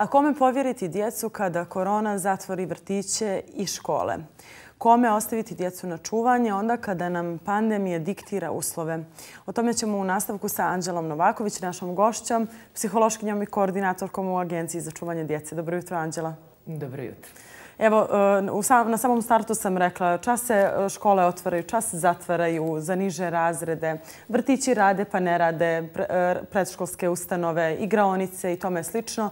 A kome povjeriti djecu kada korona zatvori vrtiće i škole? Kome ostaviti djecu na čuvanje onda kada nam pandemija diktira uslove? O tome ćemo u nastavku sa Anđelom Novaković, našom gošćom, psihološkinjom i koordinatorkom u Agenciji za čuvanje djece. Dobro jutro, Anđela. Dobro jutro. Evo, na samom startu sam rekla, čas se škole otvaraju, čas se zatvaraju za niže razrede, vrtići rade pa ne rade, predškolske ustanove, igraonice i tome slično.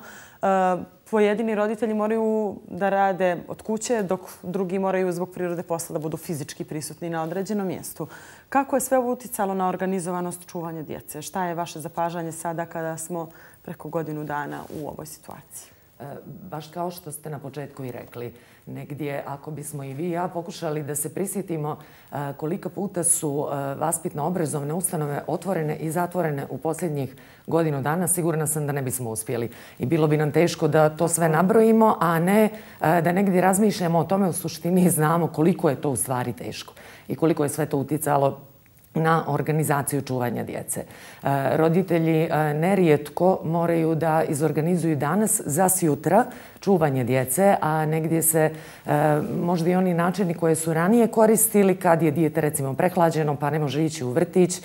Pojedini roditelji moraju da rade od kuće, dok drugi moraju zbog prirode posla da budu fizički prisutni na određenom mjestu. Kako je sve ovo uticalo na organizovanost čuvanja djece? Šta je vaše zapažanje sada kada smo preko godinu dana u ovoj situaciji? Baš kao što ste na početku i rekli, negdje ako bismo i vi i ja pokušali da se prisjetimo koliko puta su vaspitno-obrazovne ustanove otvorene i zatvorene u posljednjih godinu dana, sigurna sam da ne bismo uspjeli. I bilo bi nam teško da to sve nabrojimo, a ne da negdje razmišljamo o tome u suštini i znamo koliko je to u stvari teško i koliko je sve to utjecalo na organizaciju čuvanja djece. Roditelji nerijetko moraju da izorganizuju danas za sjutra čuvanje djece, a negdje se možda i oni načini koje su ranije koristili kad je dijete recimo prehlađeno pa ne može ići u vrtić,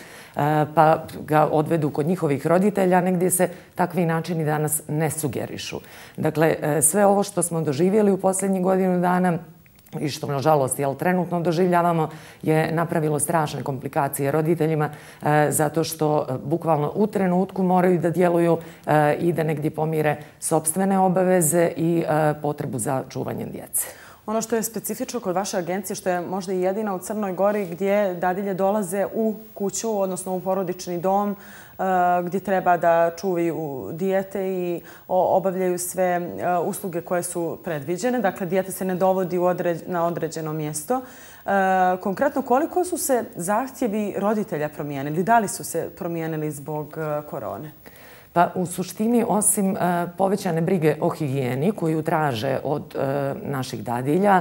pa ga odvedu kod njihovih roditelja, negdje se takvi načini danas ne sugerišu. Dakle, sve ovo što smo doživjeli u posljednjih godinu dana i što, nažalost, trenutno doživljavamo, je napravilo strašne komplikacije roditeljima zato što bukvalno u trenutku moraju da djeluju i da negdje pomire sopstvene obaveze i potrebu za čuvanjem djece. Ono što je specifično kod vaše agencije, što je možda i jedina u Crnoj Gori gdje dadilje dolaze u kuću, odnosno u porodični dom, gdje treba da čuvaju dijete i obavljaju sve usluge koje su predviđene. Dakle, dijete se ne dovodi na određeno mjesto. Konkretno, koliko su se zahtjevi roditelja promijenili? Da li su se promijenili zbog korone? Pa u suštini, osim povećane brige o higijeni koju traže od naših dadilja,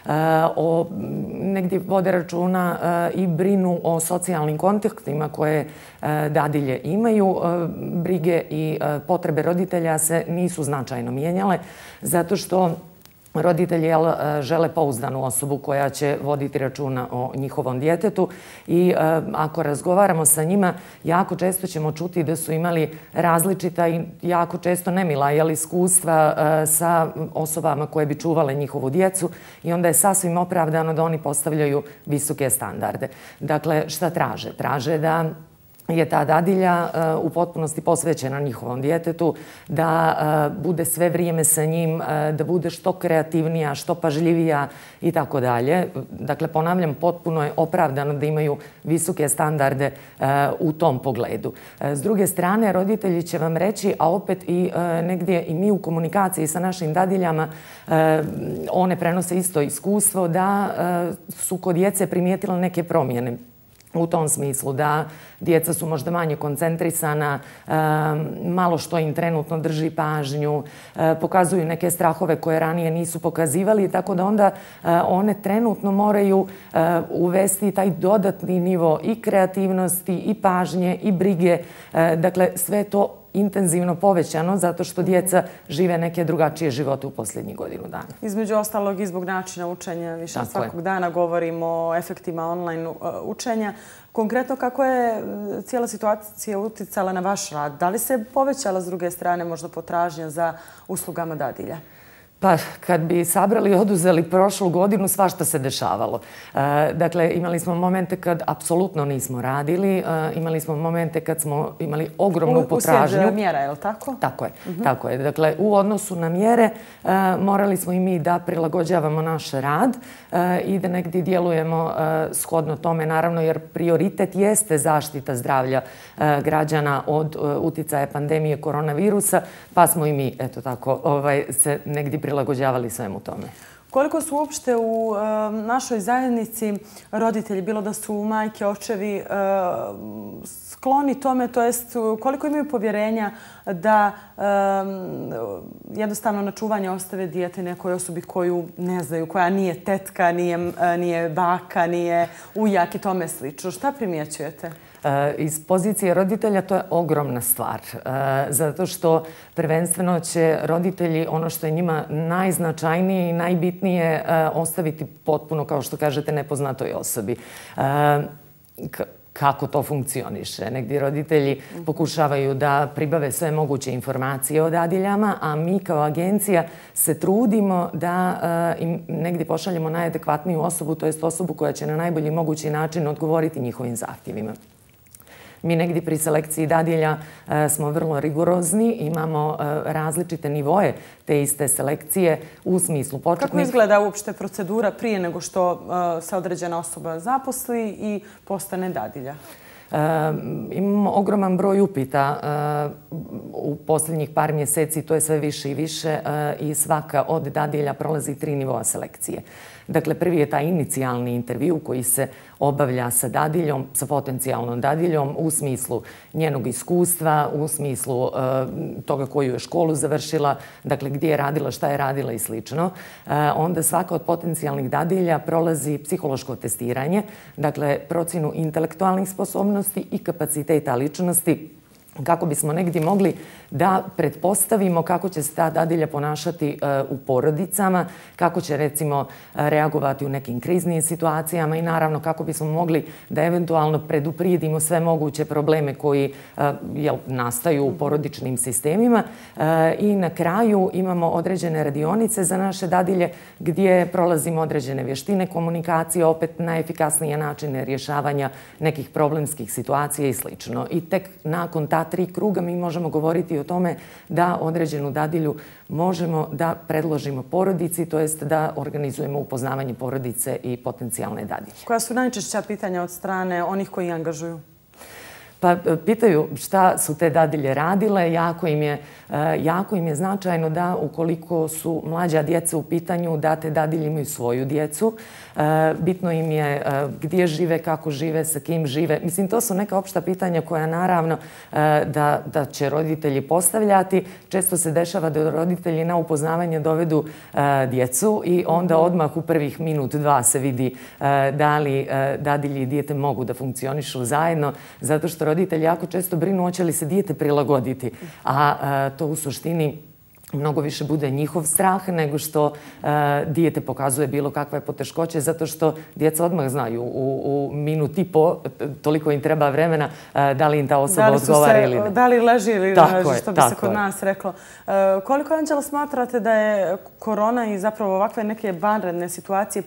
negdje vode računa i brinu o socijalnim kontaktima koje dadilje imaju, brige i potrebe roditelja se nisu značajno mijenjale zato što roditelji žele pouzdanu osobu koja će voditi računa o njihovom djetetu i ako razgovaramo sa njima, jako često ćemo čuti da su imali različita i jako često nemila iskustva sa osobama koje bi čuvale njihovu djecu i onda je sasvim opravdano da oni postavljaju visoke standarde. Dakle, šta traže? Traže da je ta dadilja u potpunosti posvećena njihovom djetetu, da bude sve vrijeme sa njim, da bude što kreativnija, što pažljivija i tako dalje. Dakle, ponavljam, potpuno je opravdano da imaju visoke standarde u tom pogledu. S druge strane, roditelji će vam reći, a opet i negdje i mi u komunikaciji sa našim dadiljama, one prenose isto iskustvo da su kod djece primijetile neke promjene. U tom smislu da djeca su možda manje koncentrisana, malo što im trenutno drži pažnju, pokazuju neke strahove koje ranije nisu pokazivali, tako da onda one trenutno moraju uvesti taj dodatni nivo i kreativnosti, i pažnje, i brige. Dakle, sve to intenzivno povećano zato što djeca žive neke drugačije živote u posljednjih godinu dana. Između ostalog i zbog načina učenja. Više svakog dana govorimo o efektima online učenja. Konkretno, kako je cijela situacija utjecala na vaš rad? Da li se povećala s druge strane možda potražnja za uslugama dadilja? Pa, kad bi sabrali i oduzeli prošlu godinu, svašta se dešavalo. Dakle, imali smo momente kad apsolutno nismo radili, imali smo momente kad smo imali ogromnu potražnju. Uslijed mjera, je li tako? Tako je, tako je. Dakle, u odnosu na mjere morali smo i mi da prilagođavamo naš rad i da negdje djelujemo shodno tome, naravno, jer prioritet jeste zaštita zdravlja građana od uticaja pandemije koronavirusa, pa smo i mi, eto tako, se negdje prilagođavali svemu tome. Koliko su uopšte u našoj zajednici roditelji, bilo da su majke, očevi, skloni tome, to jest koliko imaju povjerenja da jednostavno na čuvanje ostave dijete nekoj osobi koju ne znaju, koja nije tetka, nije baka, nije ujak i tome slično. Šta primjećujete? Iz pozicije roditelja to je ogromna stvar, zato što prvenstveno će roditelji ono što je njima najznačajnije i najbitnije ostaviti potpuno, kao što kažete, nepoznatoj osobi. Kako to funkcioniše. Negdje roditelji pokušavaju da pribave sve moguće informacije o dadiljama, a mi kao agencija se trudimo da im negdje pošaljemo najadekvatniju osobu, to jest osobu koja će na najbolji mogući način odgovoriti njihovim zahtjevima. Mi negdje pri selekciji dadilja smo vrlo rigorozni, imamo različite nivoje te iste selekcije u smislu početnih... Kako izgleda uopšte procedura prije nego što se određena osoba zaposli i postane dadilja? Imamo ogroman broj upita u posljednjih par mjeseci, to je sve više i više i svaka od dadilja prolazi 3 nivoa selekcije. Dakle, prvi je taj inicijalni intervju koji se obavlja sa dadiljom, sa potencijalnom dadiljom u smislu njenog iskustva, u smislu toga koju je školu završila, dakle gdje je radila, šta je radila i slično. Onda svaka od potencijalnih dadilja prolazi psihološko testiranje, dakle procjenu intelektualnih sposobnosti i kapaciteta ličnosti, kako bismo negdje mogli da pretpostavimo kako će se ta dadilja ponašati u porodicama, kako će recimo reagovati u nekim kriznim situacijama i naravno kako bismo mogli da eventualno preduprijedimo sve moguće probleme koji nastaju u porodičnim sistemima. I na kraju imamo određene radionice za naše dadilje gdje prolazimo određene vještine komunikacije, opet najefikasnije načine rješavanja nekih problemskih situacija i slično. I tek nakon ta 3 kruga mi možemo govoriti o tome da određenu dadilju možemo da predložimo porodici, to jest da organizujemo upoznavanje porodice i potencijalne dadilje. Koja su najčešća pitanja od strane onih koji angažuju? Pa pitaju šta su te dadilje radile, jako im je značajno da ukoliko su mlađa djeca u pitanju da te dadilje imaju svoju djecu. Bitno im je gdje žive, kako žive, sa kim žive. Mislim, to su neka opšta pitanja koja naravno da će roditelji postavljati. Često se dešava da roditelji na upoznavanje dovedu djecu i onda odmah u prvih minut, 2 se vidi da li dadilje i dijete mogu da funkcionišu zajedno, zato što roditelji jako često brinu hoće li se dijete prilagoditi, a to u suštini mnogo više bude njihov strah nego što dijete pokazuje bilo kakve poteškoće, zato što djeca odmah znaju u minut i po, toliko im treba vremena, da li im ta osoba odgovara ili ne. Da li leži ili ne leži, što bi se kod nas reklo. Koliko, Anđela, smatrate da je korona i zapravo ovakve neke vanredne situacije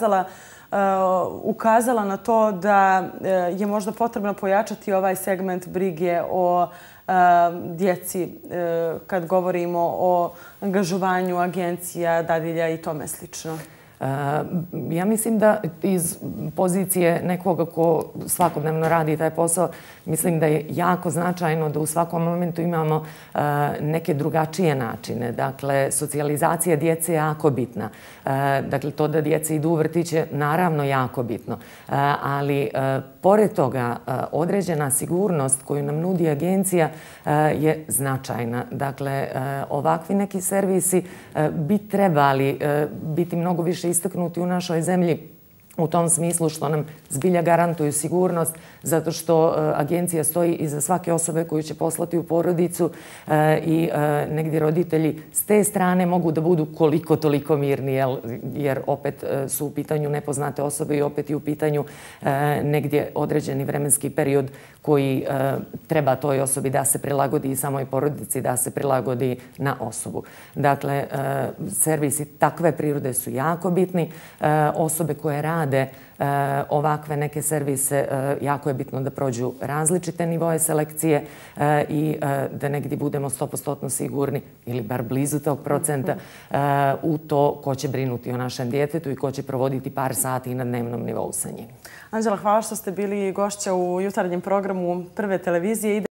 ukazala na to da je možda potrebno pojačati ovaj segment brige o djeci kad govorimo o angažovanju agencija, dadilja i tome slično? Ja mislim da iz pozicije nekoga ko svakodnevno radi taj posao, mislim da je jako značajno da u svakom momentu imamo neke drugačije načine. Dakle, socijalizacija djece je jako bitna. Dakle, to da djece idu u vrtić je naravno jako bitno. Ali, pored toga, određena sigurnost koju nam nudi agencija je značajna. Dakle, ovakvi neki servisi bi trebali biti mnogo više istaknuti u našoj zemlji u tom smislu što nam zbilja garantuju sigurnost, zato što agencija stoji iza svake osobe koju će poslati u porodicu i negdje roditelji s te strane mogu da budu koliko toliko mirni, jer opet su u pitanju nepoznate osobe i opet je u pitanju negdje određeni vremenski period koji treba toj osobi da se prilagodi i samoj porodici da se prilagodi na osobu. Dakle, servisi takve prirode su jako bitni. Osobe koje rade ovakve neke servise, jako je bitno da prođu različite nivoje selekcije i da negdje budemo 100% sigurni ili bar blizu tog procenta u to ko će brinuti o našem djetetu i ko će provoditi par sati na dnevnom nivou sa njim. Anđela, hvala što ste bili gošća u jutarnjem programu Prve televizije.